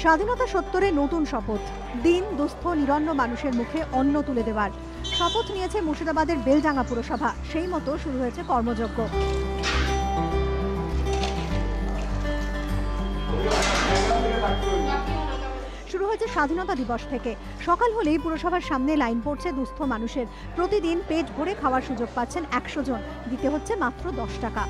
স্বাধীনতা সত্তরে নতুন শপথ, দিন দুস্থ নিরন্ন মানুষের মুখে অন্ন তুলে দেওয়ার শপথ নিয়েছে মুর্শিদাবাদের বেলডাঙ্গা পুরসভা। সেই মতো শুরু হয়েছে কর্মযজ্ঞ। শুরু হয়েছে স্বাধীনতা দিবস থেকে। সকাল হলেই পুরসভার সামনে লাইন পড়ছে দুস্থ মানুষের। প্রতিদিন পেট ভরে খাওয়ার সুযোগ পাচ্ছেন 100 জন, দিতে হচ্ছে মাত্র 10 টাকা।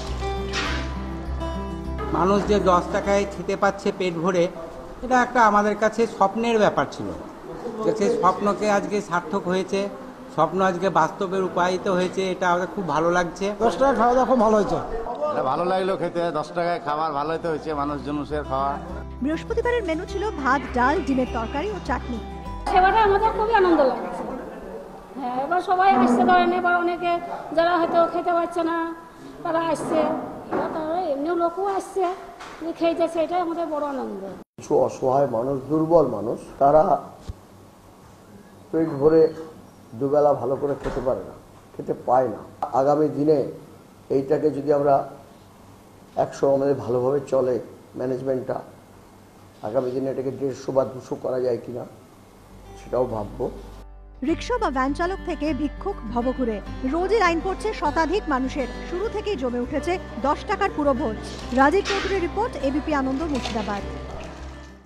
মানুষ যে 10 টাকায় খেতে পাচ্ছে পেট ভরে, এটা একটা আমাদের কাছে স্বপ্নের ব্যাপার ছিল। সেই স্বপ্নকে আজকে সার্থক হয়েছে, স্বপ্ন আজকে বাস্তবে রূপায়িত হয়েছে। এটা আমাদের খুব ভালো লাগছে। 10 টাকা খাওয়া দাওয়া খুব ভালো হয়েছে। এটা ভালো লাগলো খেতে, 10 টাকায় খাবার ভালো হয়েছে মানুষজনের খাওয়া। বৃহস্পতিবারের মেনু ছিল ভাত, ডাল, ডিমের তরকারি ও চাটনি। সেবাটা আমাদের খুবই আনন্দ লাগছে। হ্যাঁ, এবার সবাই আসছে, ধরেন এবার অনেকে যারা হয়তো খেতে পারছে না তারা আসছে, তারা এমনি লোকও আসছে খেয়েছে, এটাই আমাদের বড় আনন্দ। কিছু অসহায় মানুষ, দুর্বল মানুষ, তারা পেট ভরে দুবেলা ভালো করে খেতে পারে না, খেতে পায় না। আগামী দিনে এইটাকে যদি আমরা 100 আমাদের ভালোভাবে চলে ম্যানেজমেন্টটা, আগামী দিনে এটাকে 150 বা 200 করা যায় কিনা সেটাও ভাববো। রিক্সা বা ভ্যান চালক থেকে ভিক্ষুক ভবঘুরে রোজই লাইন পড়ছে শতাধিক মানুষের। শুরু থেকেই জমে উঠেছে 10 টাকার পুরো ভোজ। রাজীব চৌধুরীর রিপোর্ট, এবিপি আনন্দ, মুর্শিদাবাদ।